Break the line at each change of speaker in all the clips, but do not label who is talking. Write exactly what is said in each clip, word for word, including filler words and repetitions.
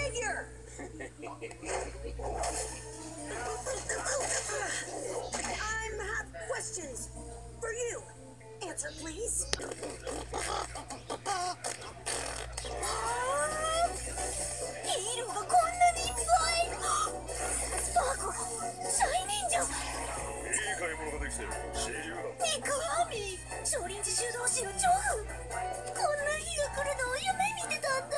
figure! I have questions for you. Answer, please. ヒーローがこんなにいっぱい。スパーク、シャイニンジャ。
いい買い物ができてる。自由だ。
ニクアミ、少林寺修道士のジョフ。こんな日が来るのを夢見てたんだ。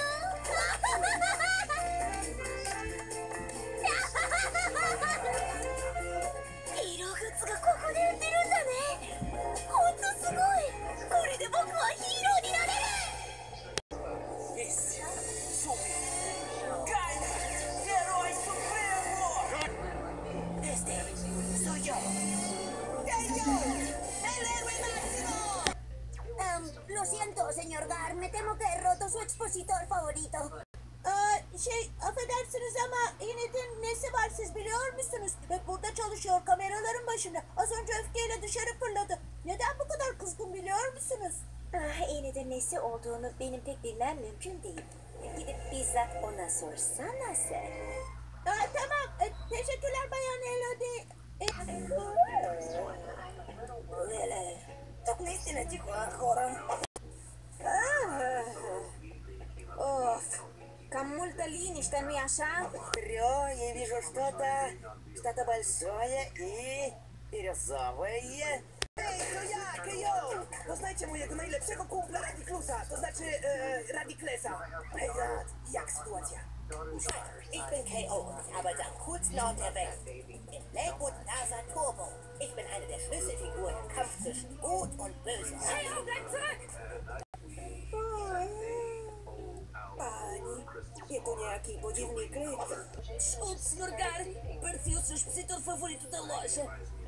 ヒーローグッズがここで売ってるんだね。ほんとすごい。これで僕はヒーローになれる。
Esse sou eu, Gaia, herói supremo! Este soy yo, Gaio, el héroe máximo.
Um, lo siento, señor Gar. Me temo que he roto su expositor favorito. Aa, şey, affedersiniz ama yine de nesi var siz biliyor musunuz? Ve burada çalışıyor kameraların başında. Az önce öfkeyle dışarı fırladı. Neden bu kadar kızgın biliyor musunuz? Ah, yine de nesi olduğunu benim pek bilmem mümkün değil. Gidip bizzat ona sorsana sen. Aa, tamam. E, teşekkürler Bayan Elodie. E,
Так наистина тихо, хора.
Of. Cam multă liniște, nu-i așa?
Трё, я вижу что-то, что-то большое и бирюзовое. Ej, to ja, Kejo! Poznajcie mojego najlepszego kumpla Radiklusa, to znaczy e, Radiklesa. Hej, Rad, jak sytuacja?
Ich bin K O, aber dann kurz Nord der Welt. In Lakewood NASA Turbo. Ich bin eine der Schlüsselfiguren im Kampf zwischen Gut und Böse.
Hey, oh, bleib zurück!
Pani, je to nejaký podivný klik.
Desculpe, senhor Gar. Partiu o seu expositor favorito da loja.